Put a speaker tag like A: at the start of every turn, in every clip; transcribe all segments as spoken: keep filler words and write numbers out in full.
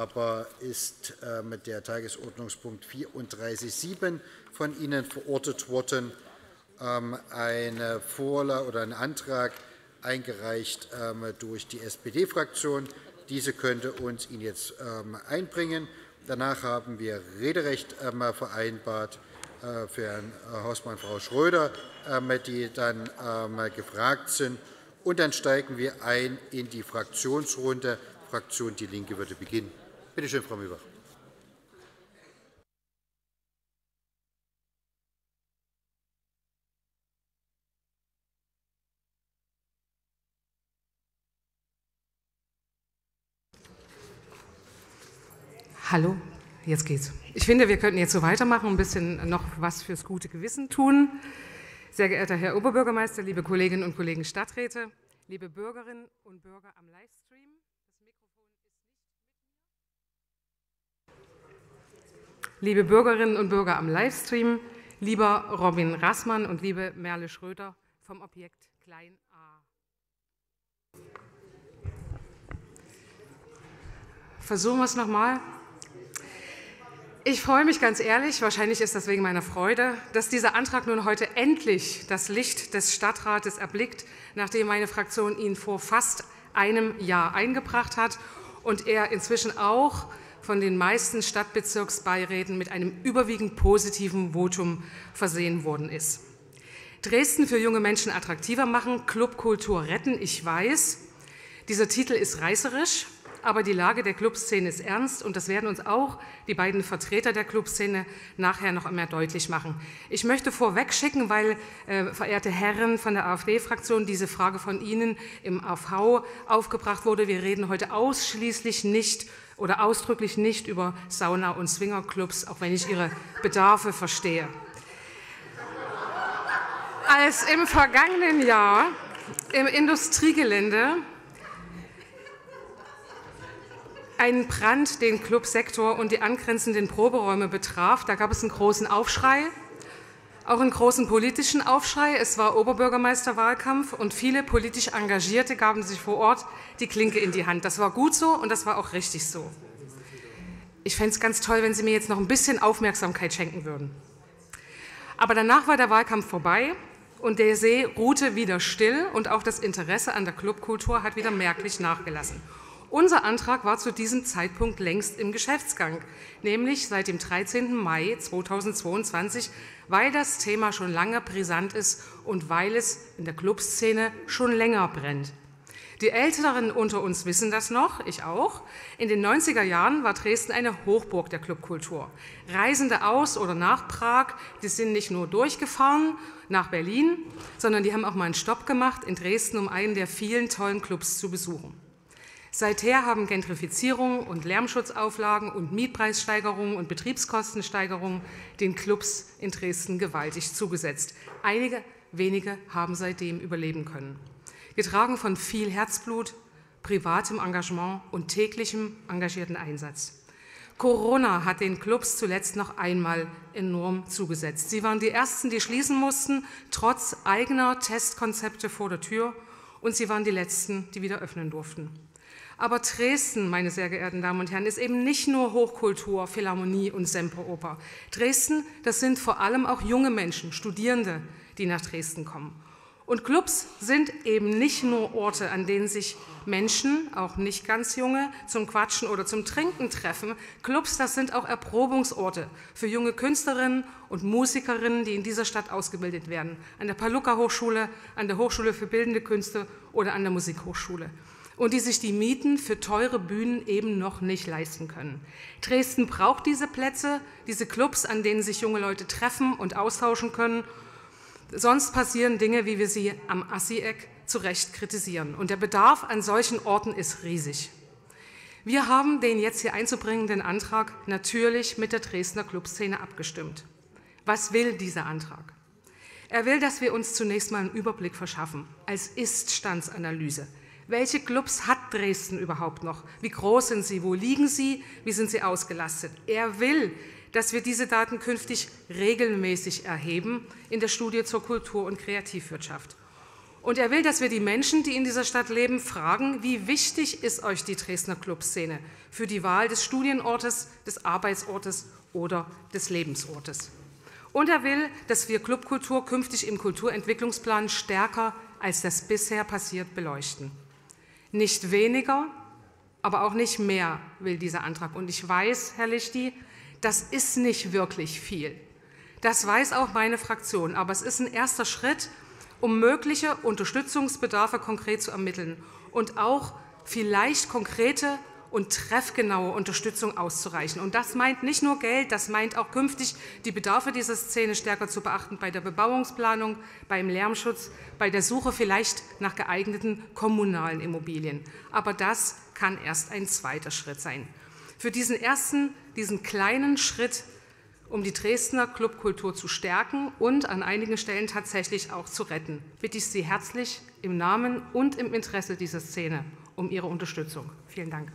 A: aber ist mit der Tagesordnungspunkt vierunddreißig Punkt sieben von Ihnen verortet worden, eine Vorlage oder ein Antrag eingereicht durch die S P D-Fraktion. Diese könnte uns ihn jetzt einbringen. Danach haben wir Rederecht vereinbart für Herrn Hausmann und Frau Schröder, die dann gefragt sind. Und dann steigen wir ein in die Fraktionsrunde. Fraktion DIE LINKE würde beginnen. Bitte schön, Frau Mühlbach.
B: Hallo, jetzt geht's. Ich finde, wir könnten jetzt so weitermachen und ein bisschen noch was fürs gute Gewissen tun. Sehr geehrter Herr Oberbürgermeister, liebe Kolleginnen und Kollegen Stadträte, liebe Bürgerinnen und Bürger am Livestream. Das Mikrofon ist nicht. Liebe Bürgerinnen und Bürger am Livestream, lieber Robin Rassmann und liebe Merle Schröder vom Objekt Klein a. Versuchen wir es noch mal. Ich freue mich ganz ehrlich, wahrscheinlich ist das wegen meiner Freude, dass dieser Antrag nun heute endlich das Licht des Stadtrates erblickt, nachdem meine Fraktion ihn vor fast einem Jahr eingebracht hat und er inzwischen auch von den meisten Stadtbezirksbeiräten mit einem überwiegend positiven Votum versehen worden ist. Dresden für junge Menschen attraktiver machen, Clubkultur retten, ich weiß. Dieser Titel ist reißerisch. Aber die Lage der Clubszene ist ernst, und das werden uns auch die beiden Vertreter der Clubszene nachher noch einmal deutlich machen. Ich möchte vorweg schicken, weil, äh, verehrte Herren von der AfD-Fraktion, diese Frage von Ihnen im A V aufgebracht wurde. Wir reden heute ausschließlich nicht oder ausdrücklich nicht über Sauna- und Swingerclubs, auch wenn ich Ihre Bedarfe verstehe. Als im vergangenen Jahr im Industriegelände einen Brand den Clubsektor und die angrenzenden Proberäume betraf, da gab es einen großen Aufschrei, auch einen großen politischen Aufschrei. Es war Oberbürgermeisterwahlkampf und viele politisch Engagierte gaben sich vor Ort die Klinke in die Hand. Das war gut so und das war auch richtig so. Ich fände es ganz toll, wenn Sie mir jetzt noch ein bisschen Aufmerksamkeit schenken würden. Aber danach war der Wahlkampf vorbei und der See ruhte wieder still und auch das Interesse an der Clubkultur hat wieder merklich nachgelassen. Unser Antrag war zu diesem Zeitpunkt längst im Geschäftsgang, nämlich seit dem dreizehnten Mai zweitausendzweiundzwanzig, weil das Thema schon lange brisant ist und weil es in der Clubszene schon länger brennt. Die Älteren unter uns wissen das noch, ich auch. In den neunziger Jahren war Dresden eine Hochburg der Clubkultur. Reisende aus oder nach Prag, die sind nicht nur durchgefahren nach Berlin, sondern die haben auch mal einen Stopp gemacht in Dresden, um einen der vielen tollen Clubs zu besuchen. Seither haben Gentrifizierung und Lärmschutzauflagen und Mietpreissteigerungen und Betriebskostensteigerungen den Clubs in Dresden gewaltig zugesetzt. Einige wenige haben seitdem überleben können. Getragen von viel Herzblut, privatem Engagement und täglichem engagierten Einsatz. Corona hat den Clubs zuletzt noch einmal enorm zugesetzt. Sie waren die Ersten, die schließen mussten, trotz eigener Testkonzepte vor der Tür, und sie waren die Letzten, die wieder öffnen durften. Aber Dresden, meine sehr geehrten Damen und Herren, ist eben nicht nur Hochkultur, Philharmonie und Semperoper. Dresden, das sind vor allem auch junge Menschen, Studierende, die nach Dresden kommen. Und Clubs sind eben nicht nur Orte, an denen sich Menschen, auch nicht ganz junge, zum Quatschen oder zum Trinken treffen. Clubs, das sind auch Erprobungsorte für junge Künstlerinnen und Musikerinnen, die in dieser Stadt ausgebildet werden. An der Palluca-Hochschule, an der Hochschule für Bildende Künste oder an der Musikhochschule. Und die sich die Mieten für teure Bühnen eben noch nicht leisten können. Dresden braucht diese Plätze, diese Clubs, an denen sich junge Leute treffen und austauschen können. Sonst passieren Dinge, wie wir sie am Assi-Eck zu Recht kritisieren. Und der Bedarf an solchen Orten ist riesig. Wir haben den jetzt hier einzubringenden Antrag natürlich mit der Dresdner Clubszene abgestimmt. Was will dieser Antrag? Er will, dass wir uns zunächst mal einen Überblick verschaffen, als Ist-Standsanalyse. Welche Clubs hat Dresden überhaupt noch? Wie groß sind sie? Wo liegen sie? Wie sind sie ausgelastet? Er will, dass wir diese Daten künftig regelmäßig erheben in der Studie zur Kultur- und Kreativwirtschaft. Und er will, dass wir die Menschen, die in dieser Stadt leben, fragen, wie wichtig ist euch die Dresdner Clubszene für die Wahl des Studienortes, des Arbeitsortes oder des Lebensortes. Und er will, dass wir Clubkultur künftig im Kulturentwicklungsplan stärker, als das bisher passiert, beleuchten. Nicht weniger, aber auch nicht mehr will dieser Antrag. Und ich weiß, Herr Lichty, das ist nicht wirklich viel. Das weiß auch meine Fraktion. Aber es ist ein erster Schritt, um mögliche Unterstützungsbedarfe konkret zu ermitteln und auch vielleicht konkrete und treffgenaue Unterstützung auszureichen. Und das meint nicht nur Geld, das meint auch künftig die Bedarfe dieser Szene stärker zu beachten bei der Bebauungsplanung, beim Lärmschutz, bei der Suche vielleicht nach geeigneten kommunalen Immobilien. Aber das kann erst ein zweiter Schritt sein. Für diesen ersten, diesen kleinen Schritt, um die Dresdner Clubkultur zu stärken und an einigen Stellen tatsächlich auch zu retten, bitte ich Sie herzlich im Namen und im Interesse dieser Szene um Ihre Unterstützung. Vielen Dank.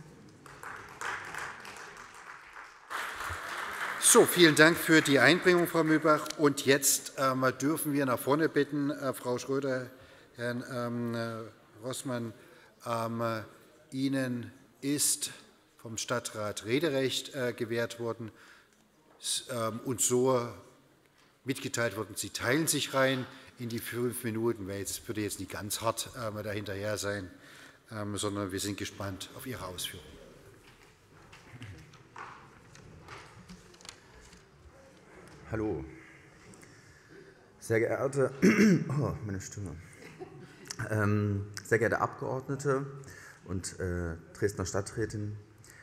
A: So, vielen Dank für die Einbringung, Frau Mühlbach. Und jetzt ähm, dürfen wir nach vorne bitten, äh, Frau Schröder, Herrn ähm, Rossmann, ähm, Ihnen ist vom Stadtrat Rederecht äh, gewährt worden ähm, und so mitgeteilt worden, Sie teilen sich rein in die fünf Minuten, weil es würde jetzt nicht ganz hart ähm, dahinterher sein, ähm, sondern wir sind gespannt auf Ihre Ausführungen.
C: Hallo, sehr geehrte, oh, meine Stimme, ähm, sehr geehrte Abgeordnete und äh, Dresdner Stadträtin.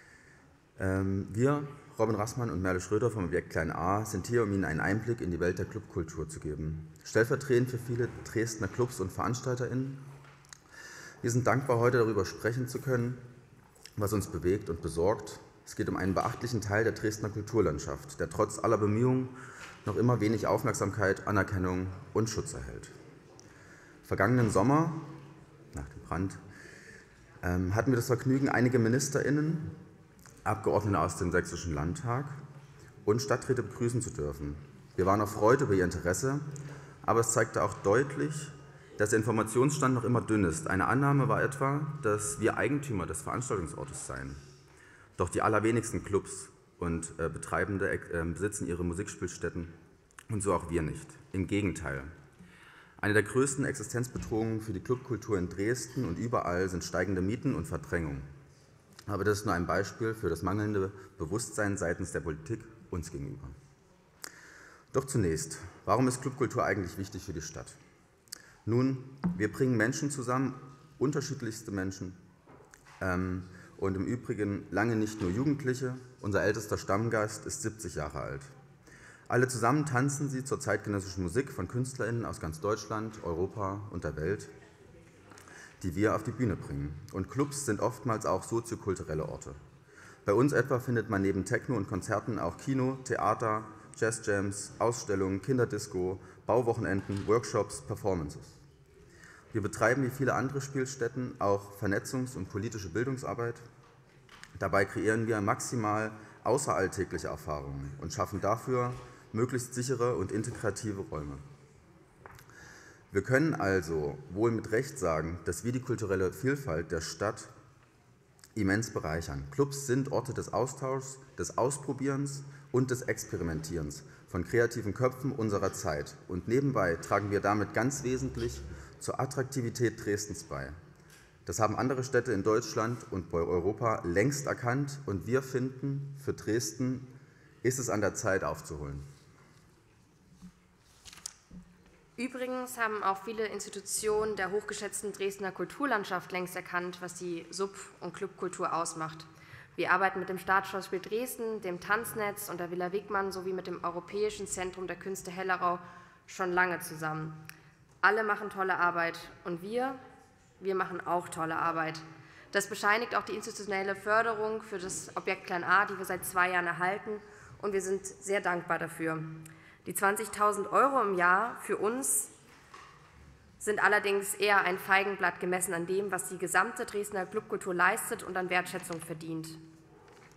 C: Ähm, wir, Robin Rassmann und Merle Schröder vom Objekt Klein A, sind hier, um Ihnen einen Einblick in die Welt der Clubkultur zu geben. Stellvertretend für viele Dresdner Clubs und VeranstalterInnen. Wir sind dankbar, heute darüber sprechen zu können, was uns bewegt und besorgt. Es geht um einen beachtlichen Teil der Dresdner Kulturlandschaft, der trotz aller Bemühungen noch immer wenig Aufmerksamkeit, Anerkennung und Schutz erhält. Vergangenen Sommer, nach dem Brand, ähm, hatten wir das Vergnügen, einige MinisterInnen, Abgeordnete aus dem Sächsischen Landtag und Stadträte begrüßen zu dürfen. Wir waren erfreut über ihr Interesse, aber es zeigte auch deutlich, dass der Informationsstand noch immer dünn ist. Eine Annahme war etwa, dass wir Eigentümer des Veranstaltungsortes seien. Doch die allerwenigsten Clubs und äh, Betreibende äh, besitzen ihre Musikspielstätten und so auch wir nicht. Im Gegenteil. Eine der größten Existenzbedrohungen für die Clubkultur in Dresden und überall sind steigende Mieten und Verdrängung. Aber das ist nur ein Beispiel für das mangelnde Bewusstsein seitens der Politik uns gegenüber. Doch zunächst, warum ist Clubkultur eigentlich wichtig für die Stadt? Nun, wir bringen Menschen zusammen, unterschiedlichste Menschen, ähm, und im Übrigen lange nicht nur Jugendliche. Unser ältester Stammgast ist siebzig Jahre alt. Alle zusammen tanzen sie zur zeitgenössischen Musik von KünstlerInnen aus ganz Deutschland, Europa und der Welt, die wir auf die Bühne bringen. Und Clubs sind oftmals auch soziokulturelle Orte. Bei uns etwa findet man neben Techno und Konzerten auch Kino, Theater, Jazzjams, Ausstellungen, Kinderdisco, Bauwochenenden, Workshops, Performances. Wir betreiben wie viele andere Spielstätten auch Vernetzungs- und politische Bildungsarbeit. Dabei kreieren wir maximal außeralltägliche Erfahrungen und schaffen dafür möglichst sichere und integrative Räume. Wir können also wohl mit Recht sagen, dass wir die kulturelle Vielfalt der Stadt immens bereichern. Clubs sind Orte des Austauschs, des Ausprobierens und des Experimentierens von kreativen Köpfen unserer Zeit. Und nebenbei tragen wir damit ganz wesentlich zur Attraktivität Dresdens bei. Das haben andere Städte in Deutschland und bei Europa längst erkannt, und wir finden, für Dresden ist es an der Zeit aufzuholen.
D: Übrigens haben auch viele Institutionen der hochgeschätzten Dresdner Kulturlandschaft längst erkannt, was die Sub- und Clubkultur ausmacht. Wir arbeiten mit dem Staatsschauspiel Dresden, dem Tanznetz und der Villa Wigmann sowie mit dem Europäischen Zentrum der Künste Hellerau schon lange zusammen. Alle machen tolle Arbeit und wir, wir machen auch tolle Arbeit. Das bescheinigt auch die institutionelle Förderung für das Objekt Klein A, die wir seit zwei Jahren erhalten, und wir sind sehr dankbar dafür. Die zwanzigtausend Euro im Jahr für uns sind allerdings eher ein Feigenblatt gemessen an dem, was die gesamte Dresdner Clubkultur leistet und an Wertschätzung verdient.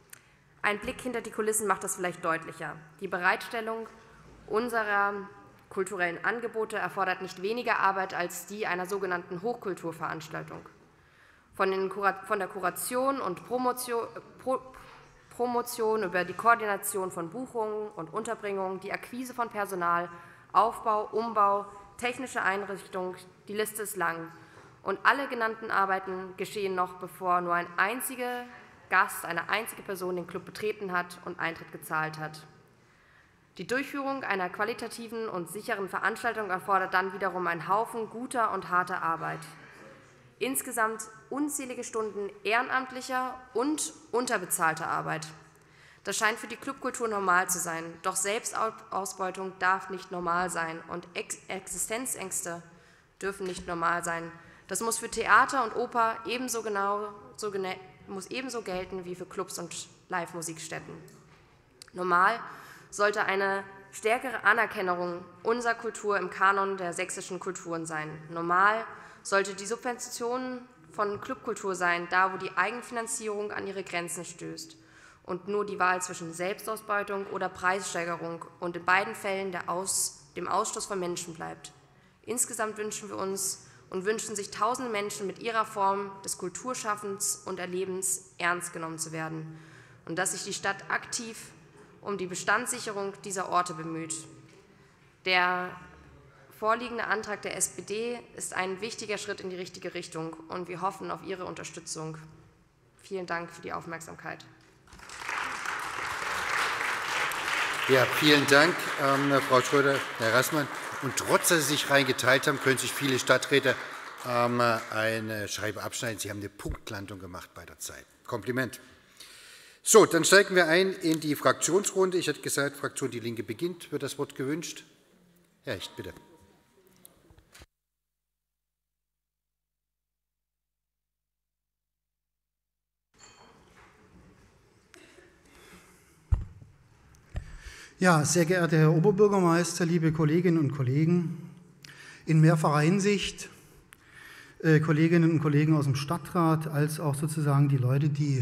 D: Ein Blick hinter die Kulissen macht das vielleicht deutlicher. Die Bereitstellung unserer kulturellen Angebote erfordert nicht weniger Arbeit als die einer sogenannten Hochkulturveranstaltung. Von, den, von der Kuration und Promotion, Pro, Promotion über die Koordination von Buchungen und Unterbringungen, die Akquise von Personal, Aufbau, Umbau, technische Einrichtung, die Liste ist lang. Und alle genannten Arbeiten geschehen noch, bevor nur ein einziger Gast, eine einzige Person den Club betreten hat und Eintritt gezahlt hat. Die Durchführung einer qualitativen und sicheren Veranstaltung erfordert dann wiederum einen Haufen guter und harter Arbeit. Insgesamt unzählige Stunden ehrenamtlicher und unterbezahlter Arbeit. Das scheint für die Clubkultur normal zu sein, doch Selbstausbeutung darf nicht normal sein und Ex- Existenzängste dürfen nicht normal sein. Das muss für Theater und Oper ebenso genau, so gena- muss ebenso gelten wie für Clubs und Live-Musikstätten. Normal sollte eine stärkere Anerkennung unserer Kultur im Kanon der sächsischen Kulturen sein. Normal sollte die Subvention von Clubkultur sein, da wo die Eigenfinanzierung an ihre Grenzen stößt und nur die Wahl zwischen Selbstausbeutung oder Preissteigerung und in beiden Fällen der Aus, dem Ausstoß von Menschen bleibt. Insgesamt wünschen wir uns und wünschen sich tausende Menschen mit ihrer Form des Kulturschaffens und Erlebens ernst genommen zu werden und dass sich die Stadt aktiv um die Bestandssicherung dieser Orte bemüht. Der vorliegende Antrag der S P D ist ein wichtiger Schritt in die richtige Richtung und wir hoffen auf Ihre Unterstützung. Vielen Dank für die Aufmerksamkeit.
A: Ja, vielen Dank, ähm, Frau Schröder, Herr Rassmann. Und trotz, dass Sie sich reingeteilt haben, können sich viele Stadträte ähm, eine Scheibe abschneiden. Sie haben eine Punktlandung gemacht bei der Zeit. Kompliment. So, dann steigen wir ein in die Fraktionsrunde. Ich hätte gesagt, Fraktion Die Linke beginnt. Wird das Wort gewünscht? Herr Hecht, bitte.
E: Ja, sehr geehrter Herr Oberbürgermeister, liebe Kolleginnen und Kollegen, in mehrfacher Hinsicht, äh, Kolleginnen und Kollegen aus dem Stadtrat, als auch sozusagen die Leute, die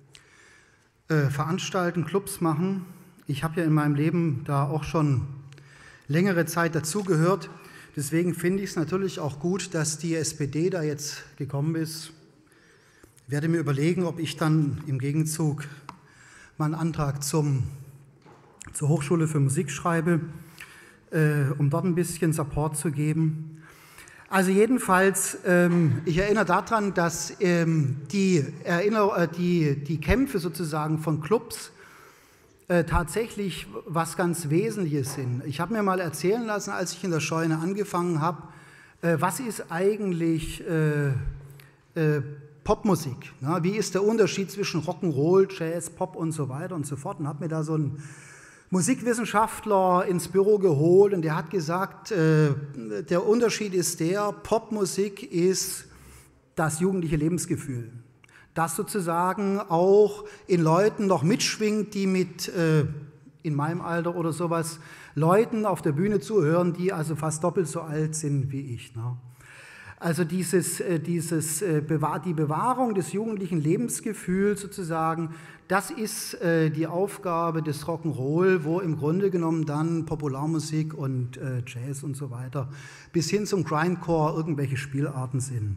E: äh, veranstalten, Clubs machen. Ich habe ja in meinem Leben da auch schon längere Zeit dazugehört. Deswegen finde ich es natürlich auch gut, dass die S P D da jetzt gekommen ist. Ich werde mir überlegen, ob ich dann im Gegenzug mal einen Antrag zum zur Hochschule für Musik schreibe, äh, um dort ein bisschen Support zu geben. Also jedenfalls, ähm, ich erinnere daran, dass ähm, die, Erinner äh, die, die Kämpfe sozusagen von Clubs äh, tatsächlich was ganz Wesentliches sind. Ich habe mir mal erzählen lassen, als ich in der Scheune angefangen habe, äh, was ist eigentlich äh, äh, Popmusik? Na, wie ist der Unterschied zwischen Rock'n'Roll, Jazz, Pop und so weiter und so fort? Und habe mir da so ein Musikwissenschaftler ins Büro geholt und der hat gesagt, äh, der Unterschied ist der, Popmusik ist das jugendliche Lebensgefühl, das sozusagen auch in Leuten noch mitschwingt, die mit, äh, in meinem Alter oder sowas, Leuten auf der Bühne zuhören, die also fast doppelt so alt sind wie ich. Ne? Also dieses, äh, dieses, äh, bewahr, die Bewahrung des jugendlichen Lebensgefühls sozusagen, das ist äh, die Aufgabe des Rock'n'Roll, wo im Grunde genommen dann Popularmusik und äh, Jazz und so weiter bis hin zum Grindcore irgendwelche Spielarten sind.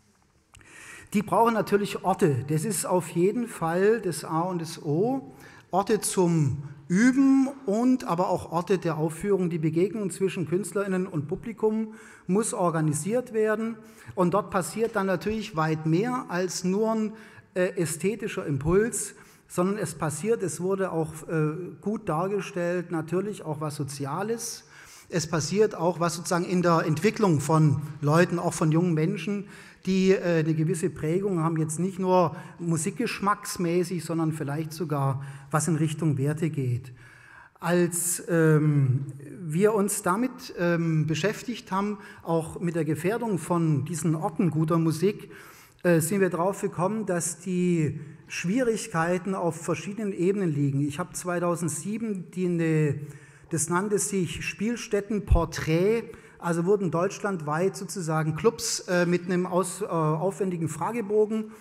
E: Die brauchen natürlich Orte. Das ist auf jeden Fall das A und das O. Orte zum Üben und aber auch Orte der Aufführung. Die Begegnung zwischen KünstlerInnen und Publikum muss organisiert werden. Und dort passiert dann natürlich weit mehr als nur ein äh, ästhetischer Impuls, sondern es passiert, es wurde auch äh, gut dargestellt, natürlich auch was Soziales. Es passiert auch was sozusagen in der Entwicklung von Leuten, auch von jungen Menschen, die äh, eine gewisse Prägung haben, jetzt nicht nur musikgeschmacksmäßig, sondern vielleicht sogar was in Richtung Werte geht. Als ähm, wir uns damit ähm, beschäftigt haben, auch mit der Gefährdung von diesen Orten guter Musik, äh, sind wir darauf gekommen, dass die Schwierigkeiten auf verschiedenen Ebenen liegen. Ich habe zweitausendsieben die eine, das nannte sich Spielstättenporträt, also wurden deutschlandweit sozusagen Clubs äh, mit einem aus, äh, aufwendigen Fragebogen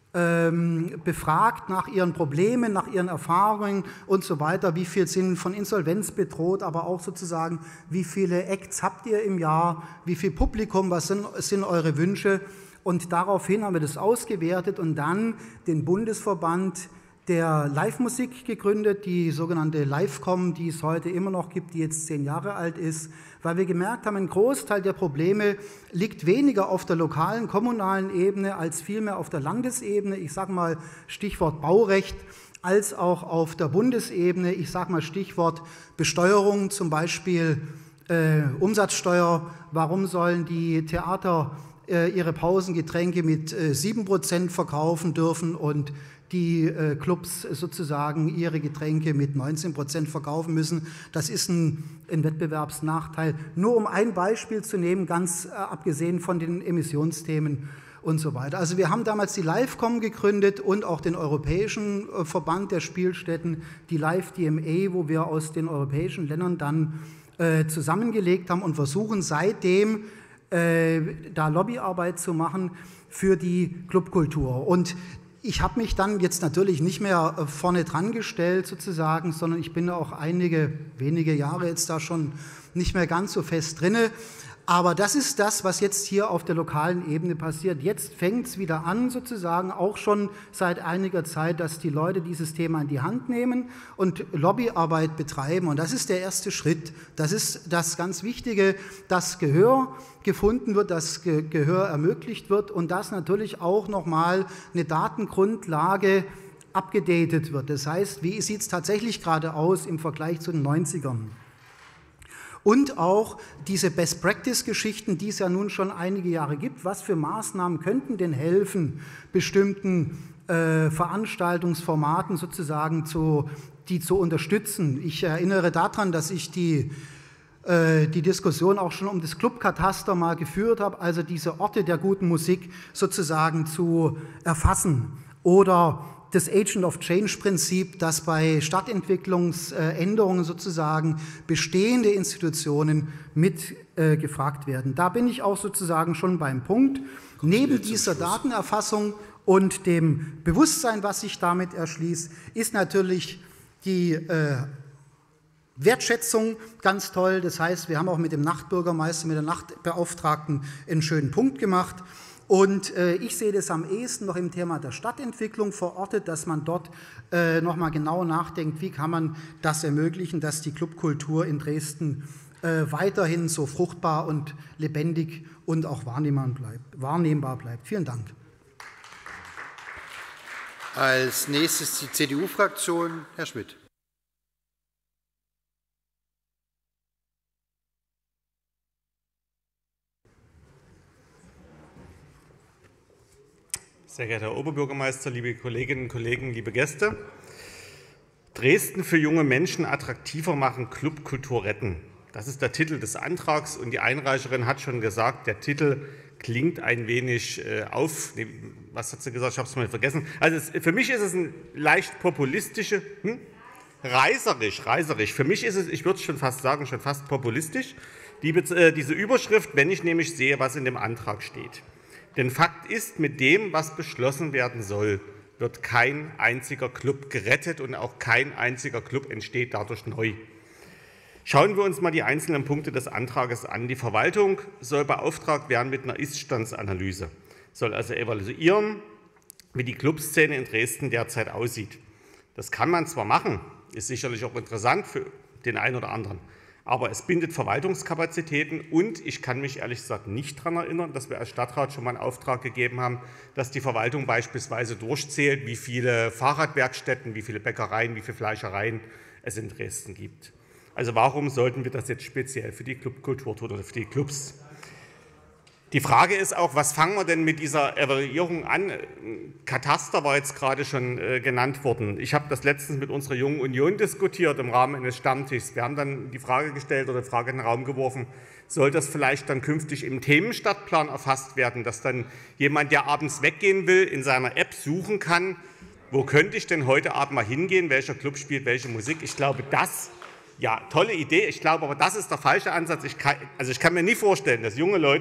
E: ähm, befragt nach ihren Problemen, nach ihren Erfahrungen und so weiter. Wie viel sind von Insolvenz bedroht, aber auch sozusagen, wie viele Acts habt ihr im Jahr, wie viel Publikum, was sind, sind eure Wünsche? Und daraufhin haben wir das ausgewertet und dann den Bundesverband der Live-Musik gegründet, die sogenannte Livecom, die es heute immer noch gibt, die jetzt zehn Jahre alt ist, weil wir gemerkt haben, ein Großteil der Probleme liegt weniger auf der lokalen, kommunalen Ebene als vielmehr auf der Landesebene, ich sage mal Stichwort Baurecht, als auch auf der Bundesebene, ich sage mal Stichwort Besteuerung, zum Beispiel äh, Umsatzsteuer, warum sollen die Theater äh, ihre Pausengetränke mit äh, sieben Prozent verkaufen dürfen und die äh, Clubs sozusagen ihre Getränke mit neunzehn Prozent verkaufen müssen. Das ist ein, ein Wettbewerbsnachteil. Nur um ein Beispiel zu nehmen, ganz äh, abgesehen von den Emissionsthemen und so weiter. Also wir haben damals die Livecom gegründet und auch den Europäischen äh, Verband der Spielstätten, die Live D M A, wo wir aus den europäischen Ländern dann äh, zusammengelegt haben und versuchen seitdem äh, da Lobbyarbeit zu machen für die Clubkultur. Und ich habe mich dann jetzt natürlich nicht mehr vorne dran gestellt sozusagen, sondern ich bin auch einige wenige Jahre jetzt da schon nicht mehr ganz so fest drinne. Aber das ist das, was jetzt hier auf der lokalen Ebene passiert. Jetzt fängt es wieder an, sozusagen auch schon seit einiger Zeit, dass die Leute dieses Thema in die Hand nehmen und Lobbyarbeit betreiben. Und das ist der erste Schritt. Das ist das ganz Wichtige, dass Gehör gefunden wird, dass Ge- Gehör ermöglicht wird und dass natürlich auch nochmal eine Datengrundlage abgedatet wird. Das heißt, wie sieht es tatsächlich gerade aus im Vergleich zu den neunzigern? Und auch diese Best-Practice-Geschichten, die es ja nun schon einige Jahre gibt. Was für Maßnahmen könnten denn helfen, bestimmten äh, Veranstaltungsformaten sozusagen zu, die zu unterstützen? Ich erinnere daran, dass ich die, äh, die Diskussion auch schon um das Clubkataster mal geführt habe, also diese Orte der guten Musik sozusagen zu erfassen. Oder das Agent of Change-Prinzip, dass bei Stadtentwicklungsänderungen sozusagen bestehende Institutionen mit äh, gefragt werden. Da bin ich auch sozusagen schon beim Punkt. Neben dieser Datenerfassung und dem Bewusstsein, was sich damit erschließt, ist natürlich die äh, Wertschätzung ganz toll. Das heißt, wir haben auch mit dem Nachtbürgermeister, mit der Nachtbeauftragten einen schönen Punkt gemacht. Und äh, ich sehe das am ehesten noch im Thema der Stadtentwicklung verortet, dass man dort äh, nochmal genau nachdenkt, wie kann man das ermöglichen, dass die Clubkultur in Dresden äh, weiterhin so fruchtbar und lebendig und auch wahrnehmbar bleibt. Wahrnehmbar bleibt. Vielen Dank.
A: Als nächstes die C D U-Fraktion, Herr Schmidt.
F: Sehr geehrter Herr Oberbürgermeister, liebe Kolleginnen und Kollegen, liebe Gäste. Dresden für junge Menschen attraktiver machen, Clubkultur retten. Das ist der Titel des Antrags und die Einreicherin hat schon gesagt, der Titel klingt ein wenig äh, auf. Nee, was hat sie gesagt? Ich habe es mal vergessen. Also es, für mich ist es ein leicht populistische, hm? reißerisch, reißerisch. Für mich ist es, ich würde schon fast sagen, schon fast populistisch, die, äh, diese Überschrift, wenn ich nämlich sehe, was in dem Antrag steht. Denn Fakt ist, mit dem, was beschlossen werden soll, wird kein einziger Club gerettet und auch kein einziger Club entsteht dadurch neu. Schauen wir uns mal die einzelnen Punkte des Antrages an. Die Verwaltung soll beauftragt werden mit einer Ist-Standsanalyse, soll also evaluieren, wie die Clubszene in Dresden derzeit aussieht. Das kann man zwar machen, ist sicherlich auch interessant für den einen oder anderen, aber es bindet Verwaltungskapazitäten und ich kann mich ehrlich gesagt nicht daran erinnern, dass wir als Stadtrat schon mal einen Auftrag gegeben haben, dass die Verwaltung beispielsweise durchzählt, wie viele Fahrradwerkstätten, wie viele Bäckereien, wie viele Fleischereien es in Dresden gibt. Also warum sollten wir das jetzt speziell für die Clubkultur tun oder für die Clubs? Die Frage ist auch, was fangen wir denn mit dieser Evaluierung an? Kataster war jetzt gerade schon äh, genannt worden. Ich habe das letztens mit unserer Jungen Union diskutiert im Rahmen eines Stammtischs. Wir haben dann die Frage gestellt oder die Frage in den Raum geworfen, soll das vielleicht dann künftig im Themenstadtplan erfasst werden, dass dann jemand, der abends weggehen will, in seiner App suchen kann, wo könnte ich denn heute Abend mal hingehen, welcher Club spielt welche Musik? Ich glaube, das, ja, tolle Idee. Ich glaube aber, das ist der falsche Ansatz. Ich kann, also ich kann mir nie vorstellen, dass junge Leute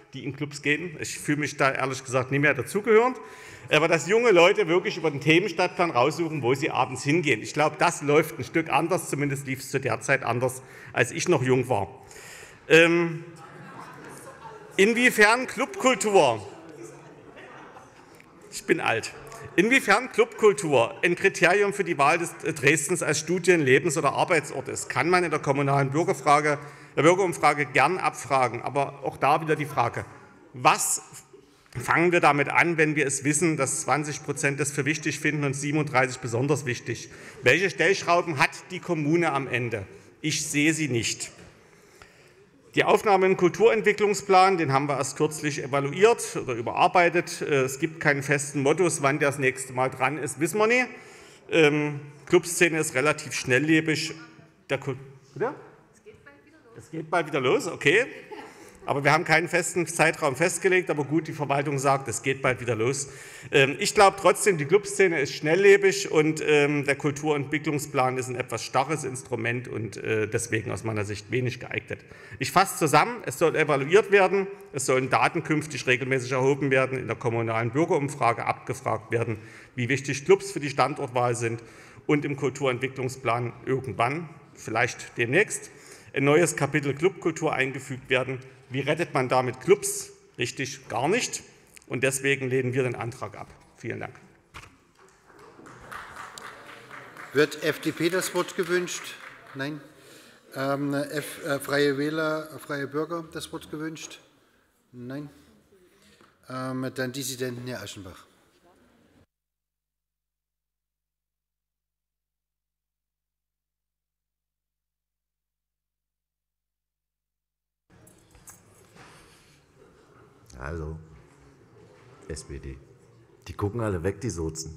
F: die in Clubs gehen. Ich fühle mich da ehrlich gesagt nicht mehr dazugehörend. Aber dass junge Leute wirklich über den Themenstadtplan raussuchen, wo sie abends hingehen. Ich glaube, das läuft ein Stück anders, zumindest lief es zu der Zeit anders, als ich noch jung war. Ähm, inwiefern Clubkultur, ich bin alt, inwiefern Clubkultur ein Kriterium für die Wahl des Dresdens als Studien-, Lebens- oder Arbeitsort ist, kann man in der kommunalen Bürgerfrage, der Bürgerumfrage gern abfragen. Aber auch da wieder die Frage, was fangen wir damit an, wenn wir es wissen, dass zwanzig Prozent das für wichtig finden und siebenunddreißig besonders wichtig? Welche Stellschrauben hat die Kommune am Ende? Ich sehe sie nicht. Die Aufnahme im Kulturentwicklungsplan, den haben wir erst kürzlich evaluiert oder überarbeitet. Es gibt keinen festen Modus, wann der das nächste Mal dran ist, wissen wir nicht. Ähm, Clubszene ist relativ schnelllebig. Der Kul- Bitte? Es geht bald wieder los. Es geht bald wieder los, okay. Aber wir haben keinen festen Zeitraum festgelegt, aber gut, die Verwaltung sagt, es geht bald wieder los. Ich glaube trotzdem, die Clubszene ist schnelllebig und der Kulturentwicklungsplan ist ein etwas starres Instrument und deswegen aus meiner Sicht wenig geeignet. Ich fasse zusammen, es soll evaluiert werden, es sollen Daten künftig regelmäßig erhoben werden, in der kommunalen Bürgerumfrage abgefragt werden, wie wichtig Clubs für die Standortwahl sind und im Kulturentwicklungsplan irgendwann, vielleicht demnächst, ein neues Kapitel Clubkultur eingefügt werden. Wie rettet man damit Clubs? Richtig, gar nicht. Und deswegen lehnen wir den Antrag ab. Vielen Dank.
A: Wird F D P das Wort gewünscht? Nein. Ähm, F, äh, Freie Wähler, Freie Bürger das Wort gewünscht? Nein. Ähm, dann Dissidenten, Herr Aschenbach.
G: Also, S P D. Die gucken alle weg, die Sozen.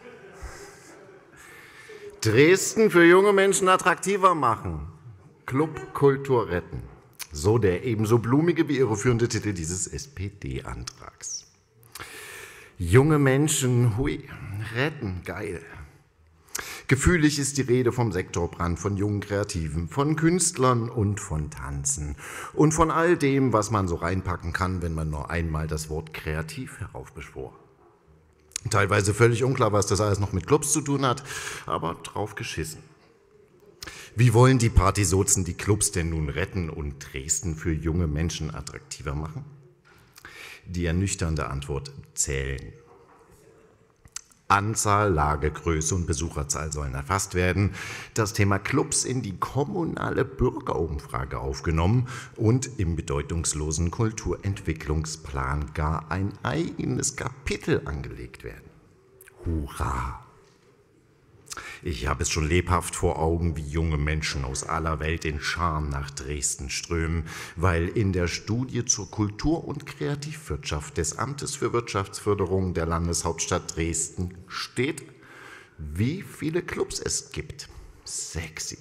G: Dresden für junge Menschen attraktiver machen. Clubkultur retten. So der ebenso blumige wie irreführende Titel dieses S P D-Antrags. Junge Menschen, hui, retten, geil. Gefühlig ist die Rede vom Sektorbrand, von jungen Kreativen, von Künstlern und von Tanzen und von all dem, was man so reinpacken kann, wenn man nur einmal das Wort kreativ heraufbeschwor. Teilweise völlig unklar, was das alles noch mit Clubs zu tun hat, aber drauf geschissen. Wie wollen die Partysozen die Clubs denn nun retten und Dresden für junge Menschen attraktiver machen? Die ernüchternde Antwort: zählen. Anzahl, Lage, Größe und Besucherzahl sollen erfasst werden, das Thema Clubs in die kommunale Bürgerumfrage aufgenommen und im bedeutungslosen Kulturentwicklungsplan gar ein eigenes Kapitel angelegt werden. Hurra! Ich habe es schon lebhaft vor Augen, wie junge Menschen aus aller Welt in Scharen nach Dresden strömen, weil in der Studie zur Kultur- und Kreativwirtschaft des Amtes für Wirtschaftsförderung der Landeshauptstadt Dresden steht, wie viele Clubs es gibt. Sexy.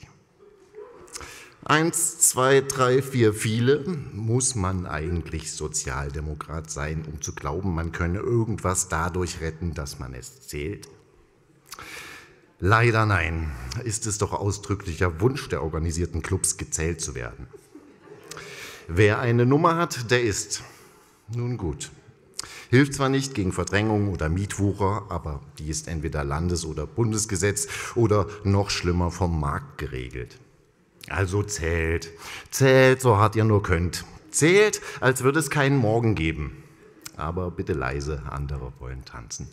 G: Eins, zwei, drei, vier, viele. Muss man eigentlich Sozialdemokrat sein, um zu glauben, man könne irgendwas dadurch retten, dass man es zählt? Leider nein, ist es doch ausdrücklicher Wunsch der organisierten Clubs, gezählt zu werden. Wer eine Nummer hat, der ist. Nun gut. Hilft zwar nicht gegen Verdrängung oder Mietwucher, aber die ist entweder Landes- oder Bundesgesetz oder noch schlimmer vom Markt geregelt. Also zählt, zählt, so hart ihr nur könnt. Zählt, als würde es keinen Morgen geben. Aber bitte leise, andere wollen tanzen.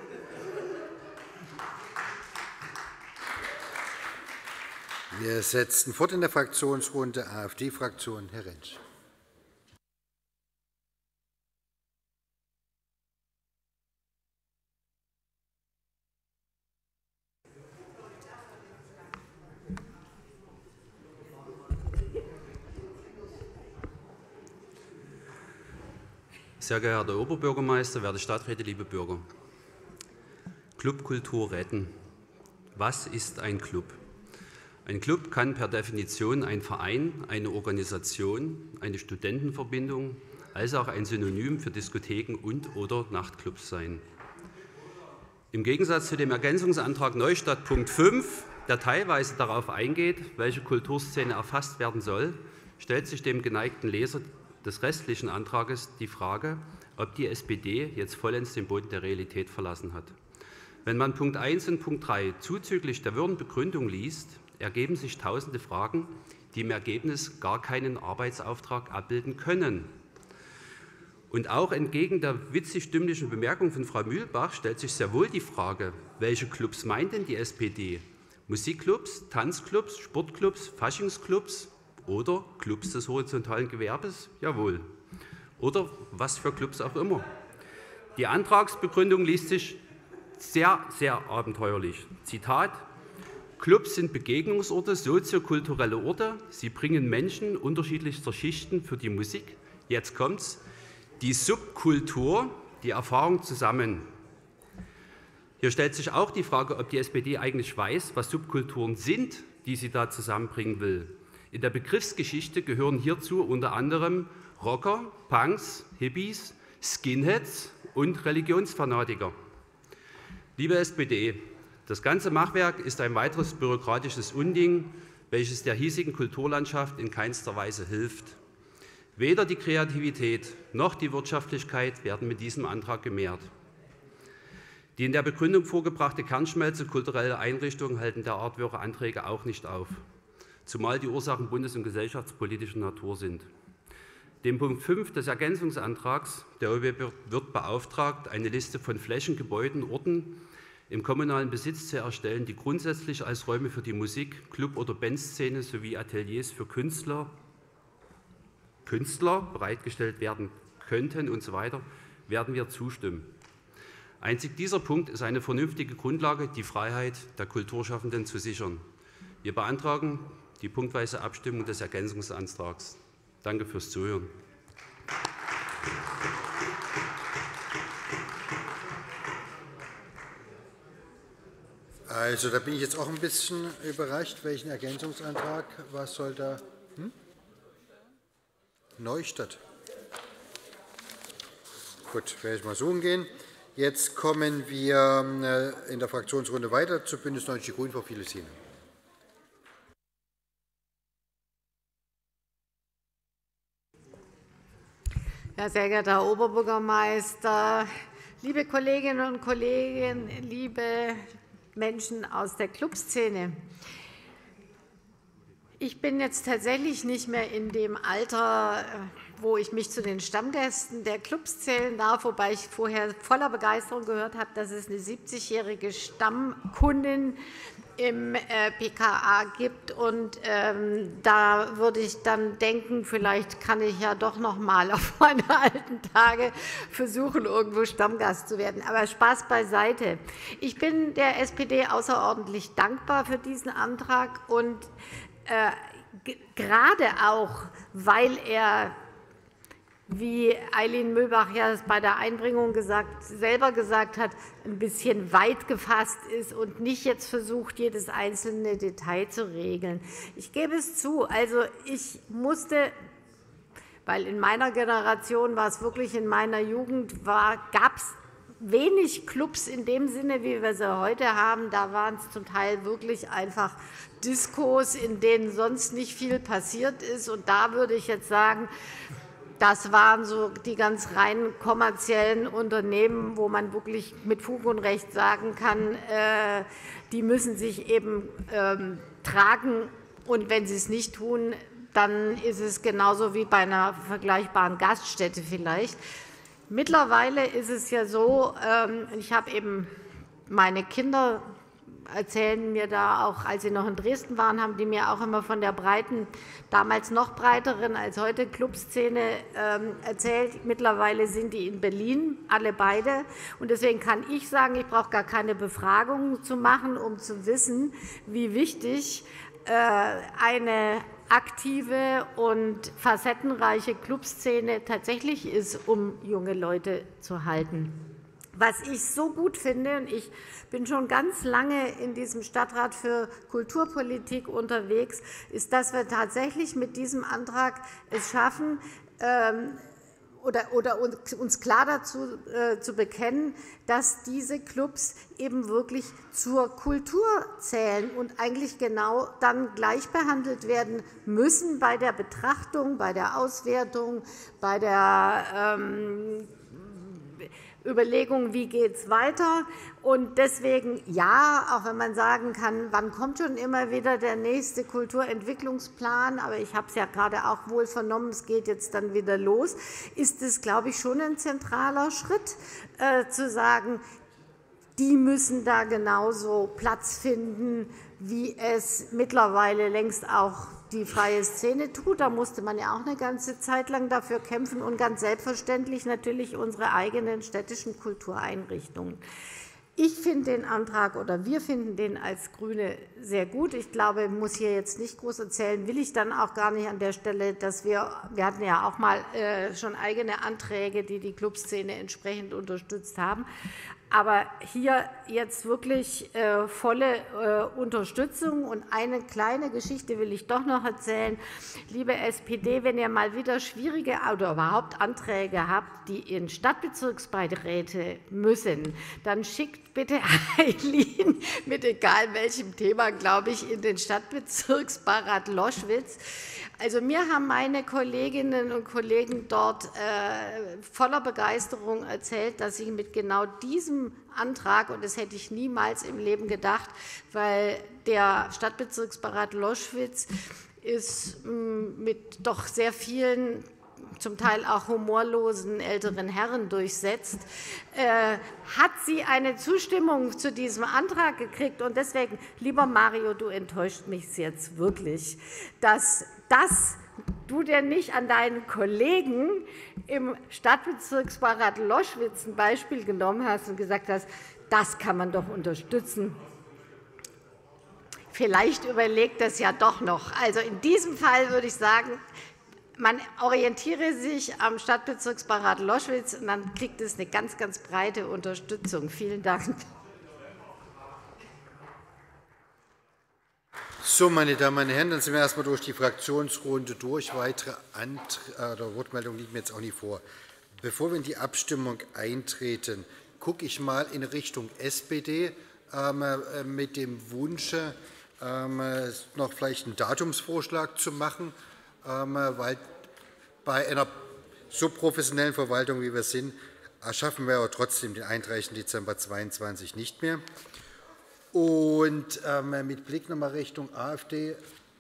A: Wir setzen fort in der Fraktionsrunde. AfD-Fraktion, Herr Rentsch.
H: Sehr geehrter Oberbürgermeister, werte Stadträte, liebe Bürger. Clubkultur retten. Was ist ein Club? Ein Club kann per Definition ein Verein, eine Organisation, eine Studentenverbindung, als auch ein Synonym für Diskotheken und/oder Nachtclubs sein. Im Gegensatz zu dem Ergänzungsantrag Neustadt Punkt fünf, der teilweise darauf eingeht, welche Kulturszene erfasst werden soll, stellt sich dem geneigten Leser des restlichen Antrags die Frage, ob die S P D jetzt vollends den Boden der Realität verlassen hat. Wenn man Punkt eins und Punkt drei zuzüglich der Würden-Begründung liest, ergeben sich tausende Fragen, die im Ergebnis gar keinen Arbeitsauftrag abbilden können. Und auch entgegen der witzig-dümmlichen Bemerkung von Frau Mühlbach stellt sich sehr wohl die Frage, welche Clubs meint denn die S P D? Musikclubs, Tanzclubs, Sportclubs, Faschingsclubs oder Clubs des horizontalen Gewerbes? Jawohl. Oder was für Clubs auch immer. Die Antragsbegründung liest sich sehr, sehr abenteuerlich. Zitat: Clubs sind Begegnungsorte, soziokulturelle Orte. Sie bringen Menschen unterschiedlichster Schichten für die Musik. Jetzt kommt's. Die Subkultur, die Erfahrung zusammen. Hier stellt sich auch die Frage, ob die S P D eigentlich weiß, was Subkulturen sind, die sie da zusammenbringen will. In der Begriffsgeschichte gehören hierzu unter anderem Rocker, Punks, Hippies, Skinheads und Religionsfanatiker. Liebe S P D, das ganze Machwerk ist ein weiteres bürokratisches Unding, welches der hiesigen Kulturlandschaft in keinster Weise hilft. Weder die Kreativität noch die Wirtschaftlichkeit werden mit diesem Antrag gemehrt. Die in der Begründung vorgebrachte Kernschmelze kultureller Einrichtungen halten derartige Anträge auch nicht auf, zumal die Ursachen bundes- und gesellschaftspolitischer Natur sind. Dem Punkt fünf des Ergänzungsantrags der O B wird beauftragt, eine Liste von Flächen, Gebäuden, Orten im kommunalen Besitz zu erstellen, die grundsätzlich als Räume für die Musik-, Club- oder Bandszene sowie Ateliers für Künstler, Künstler bereitgestellt werden könnten und so weiter, werden wir zustimmen. Einzig dieser Punkt ist eine vernünftige Grundlage, die Freiheit der Kulturschaffenden zu sichern. Wir beantragen die punktweise Abstimmung des Ergänzungsantrags. Danke fürs Zuhören.
A: Also, da bin ich jetzt auch ein bisschen überrascht. Welchen Ergänzungsantrag? Was soll da? Hm? Neustadt. Gut, werde ich mal suchen gehen. Jetzt kommen wir in der Fraktionsrunde weiter zu Bündnis neunzig Die Grünen, Frau Filisine.
I: Ja, sehr geehrter Herr Oberbürgermeister, liebe Kolleginnen und Kollegen, liebe Menschen aus der Clubszene. Ich bin jetzt tatsächlich nicht mehr in dem Alter, wo ich mich zu den Stammgästen der Clubs zählen darf, wobei ich vorher voller Begeisterung gehört habe, dass es eine siebzigjährige Stammkundin im P K A gibt. Und ähm, da würde ich dann denken, vielleicht kann ich ja doch noch mal auf meine alten Tage versuchen, irgendwo Stammgast zu werden. Aber Spaß beiseite. Ich bin der S P D außerordentlich dankbar für diesen Antrag und äh, gerade auch, weil er, wie Eileen Mühlbach ja bei der Einbringung gesagt, selber gesagt hat, ein bisschen weit gefasst ist und nicht jetzt versucht, jedes einzelne Detail zu regeln. Ich gebe es zu, also ich musste, weil in meiner Generation war es wirklich in meiner Jugend, gab es wenig Clubs in dem Sinne, wie wir sie heute haben. Da waren es zum Teil wirklich einfach Diskos, in denen sonst nicht viel passiert ist. Und da würde ich jetzt sagen, das waren so die ganz rein kommerziellen Unternehmen, wo man wirklich mit Fug und Recht sagen kann, äh, die müssen sich eben ähm, tragen. Und wenn sie es nicht tun, dann ist es genauso wie bei einer vergleichbaren Gaststätte vielleicht. Mittlerweile ist es ja so, ähm, ich habe eben meine Kinder erzählen mir da auch, als sie noch in Dresden waren, haben die mir auch immer von der breiten, damals noch breiteren als heute Clubszene ähm, erzählt. Mittlerweile sind die in Berlin, alle beide. Und deswegen kann ich sagen, ich brauche gar keine Befragungen zu machen, um zu wissen, wie wichtig äh, eine aktive und facettenreiche Clubszene tatsächlich ist, um junge Leute zu halten. Was ich so gut finde, und ich bin schon ganz lange in diesem Stadtrat für Kulturpolitik unterwegs, ist, dass wir tatsächlich mit diesem Antrag es schaffen, oder, oder uns klar dazu äh, zu bekennen, dass diese Clubs eben wirklich zur Kultur zählen und eigentlich genau dann gleich behandelt werden müssen bei der Betrachtung, bei der Auswertung, bei der ähm, Überlegung, wie geht es weiter. Und deswegen, ja, auch wenn man sagen kann, wann kommt schon immer wieder der nächste Kulturentwicklungsplan, aber ich habe es ja gerade auch wohl vernommen, es geht jetzt dann wieder los, ist es, glaube ich, schon ein zentraler Schritt, äh, zu sagen, die müssen da genauso Platz finden, wie es mittlerweile längst auch die freie Szene tut. Da musste man ja auch eine ganze Zeit lang dafür kämpfen und ganz selbstverständlich natürlich unsere eigenen städtischen Kultureinrichtungen. Ich finde den Antrag oder wir finden den als GRÜNE sehr gut. Ich glaube, ich muss hier jetzt nicht groß erzählen, will ich dann auch gar nicht an der Stelle, dass wir, wir hatten ja auch mal äh, schon eigene Anträge, die die Clubszene entsprechend unterstützt haben. Aber hier jetzt wirklich äh, volle äh, Unterstützung. Und eine kleine Geschichte will ich doch noch erzählen. Liebe S P D, wenn ihr mal wieder schwierige oder überhaupt Anträge habt, die in Stadtbezirksbeiräte müssen, dann schickt bitte Eileen mit egal welchem Thema, glaube ich, in den Stadtbezirksbeirat Loschwitz. Also mir haben meine Kolleginnen und Kollegen dort äh, voller Begeisterung erzählt, dass sie mit genau diesem Antrag, und das hätte ich niemals im Leben gedacht, weil der Stadtbezirksbeirat Loschwitz ist mh, mit doch sehr vielen, zum Teil auch humorlosen älteren Herren durchsetzt, äh, hat sie eine Zustimmung zu diesem Antrag gekriegt. Und deswegen, lieber Mario, du enttäuscht mich jetzt wirklich, dass dass du dir nicht an deinen Kollegen im Stadtbezirksbeirat Loschwitz ein Beispiel genommen hast und gesagt hast, das kann man doch unterstützen. Vielleicht überlegt das ja doch noch. Also in diesem Fall würde ich sagen, man orientiere sich am Stadtbezirksbeirat Loschwitz, und dann kriegt es eine ganz, ganz breite Unterstützung. Vielen Dank.
A: So, meine Damen und Herren, dann sind wir erst einmal durch die Fraktionsrunde durch. Weitere Anträge oder Wortmeldungen liegen mir jetzt auch nicht vor. Bevor wir in die Abstimmung eintreten, gucke ich mal in Richtung S P D ähm, mit dem Wunsch, ähm, noch vielleicht einen Datumsvorschlag zu machen, ähm, weil bei einer so professionellen Verwaltung, wie wir sind, schaffen wir aber trotzdem den einunddreißigsten Dezember zweitausendzweiundzwanzig nicht mehr. Und ähm, mit Blick nochmal Richtung AfD,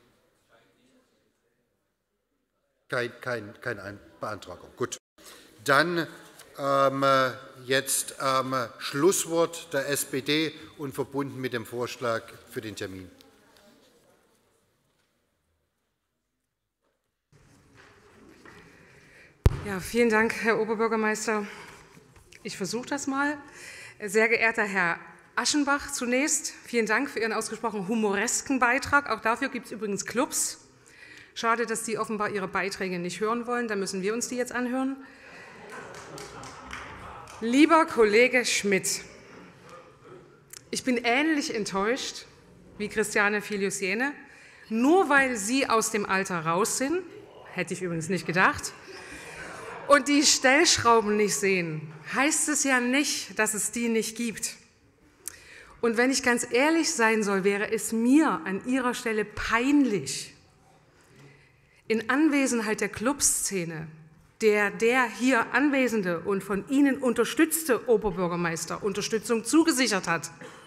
A: kein, kein, keine Beantragung. Gut. Dann ähm, jetzt ähm, Schlusswort der S P D und verbunden mit dem Vorschlag für den Termin.
B: Ja, vielen Dank, Herr Oberbürgermeister. Ich versuche das mal. Sehr geehrter Herr Aschenbach, zunächst vielen Dank für Ihren ausgesprochen humoresken Beitrag. Auch dafür gibt es übrigens Clubs. Schade, dass Sie offenbar Ihre Beiträge nicht hören wollen. Dann müssen wir uns die jetzt anhören. Lieber Kollege Schmidt, ich bin ähnlich enttäuscht wie Christiane Filius-Jene. Nur weil Sie aus dem Alter raus sind, hätte ich übrigens nicht gedacht, und die Stellschrauben nicht sehen, heißt es ja nicht, dass es die nicht gibt. Und wenn ich ganz ehrlich sein soll, wäre es mir an Ihrer Stelle peinlich, in Anwesenheit der Clubszene, der der hier anwesende und von Ihnen unterstützte Oberbürgermeister Unterstützung zugesichert hat,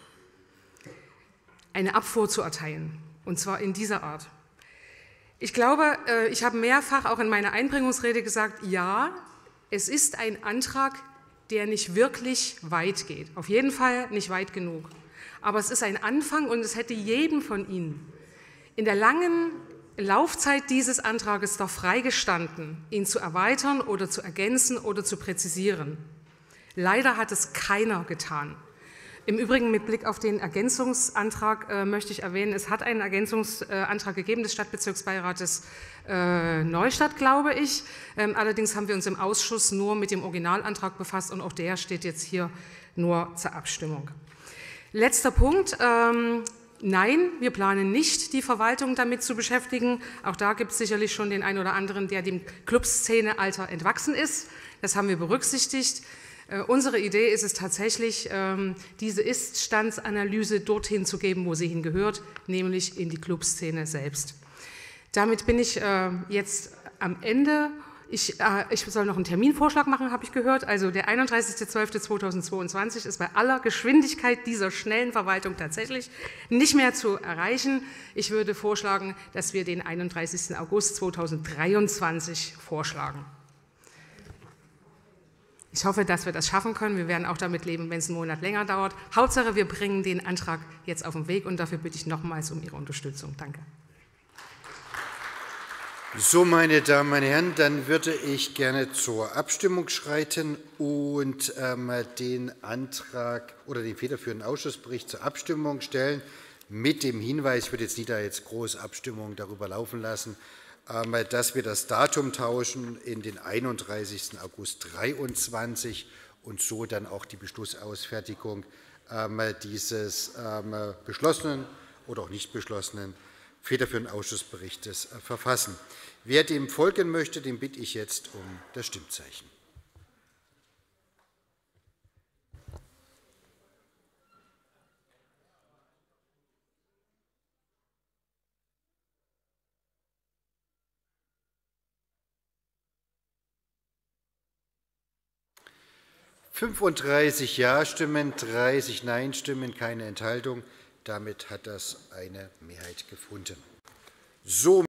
B: eine Abfuhr zu erteilen, und zwar in dieser Art. Ich glaube, ich habe mehrfach auch in meiner Einbringungsrede gesagt, ja, es ist ein Antrag, der nicht wirklich weit geht, auf jeden Fall nicht weit genug. Aber es ist ein Anfang, und es hätte jedem von Ihnen in der langen Laufzeit dieses Antrags doch freigestanden, ihn zu erweitern oder zu ergänzen oder zu präzisieren. Leider hat es keiner getan. Im Übrigen mit Blick auf den Ergänzungsantrag äh, möchte ich erwähnen, es hat einen Ergänzungsantrag gegeben des Stadtbezirksbeirates äh, Neustadt, glaube ich. Ähm, allerdings haben wir uns im Ausschuss nur mit dem Originalantrag befasst, und auch der steht jetzt hier nur zur Abstimmung. Letzter Punkt. Ähm, Nein, wir planen nicht, die Verwaltung damit zu beschäftigen. Auch da gibt es sicherlich schon den einen oder anderen, der dem Clubszene-Alter entwachsen ist. Das haben wir berücksichtigt. Äh, unsere Idee ist es tatsächlich, ähm, diese Ist-Standsanalyse dorthin zu geben, wo sie hingehört, nämlich in die Clubszene selbst. Damit bin ich äh, jetzt am Ende. Ich, äh, ich soll noch einen Terminvorschlag machen, habe ich gehört. Also der einunddreißigster zwölfter zweitausendzweiundzwanzig ist bei aller Geschwindigkeit dieser schnellen Verwaltung tatsächlich nicht mehr zu erreichen. Ich würde vorschlagen, dass wir den einunddreißigsten August zweitausenddreiundzwanzig vorschlagen. Ich hoffe, dass wir das schaffen können. Wir werden auch damit leben, wenn es einen Monat länger dauert. Hauptsache, wir bringen den Antrag jetzt auf den Weg, und dafür bitte ich nochmals um Ihre Unterstützung. Danke.
A: So, meine Damen und Herren, dann würde ich gerne zur Abstimmung schreiten und ähm, den Antrag oder den federführenden Ausschussbericht zur Abstimmung stellen, mit dem Hinweis, ich würde jetzt nicht da jetzt große Abstimmungen darüber laufen lassen, ähm, dass wir das Datum tauschen in den einunddreißigsten August zweitausenddreiundzwanzig und so dann auch die Beschlussausfertigung ähm, dieses ähm, beschlossenen oder auch nicht beschlossenen federführenden Ausschussberichtes äh, verfassen. Wer dem folgen möchte, den bitte ich jetzt um das Stimmzeichen. fünfunddreißig Ja-Stimmen, dreißig Nein-Stimmen, keine Enthaltung. Damit hat das eine Mehrheit gefunden. So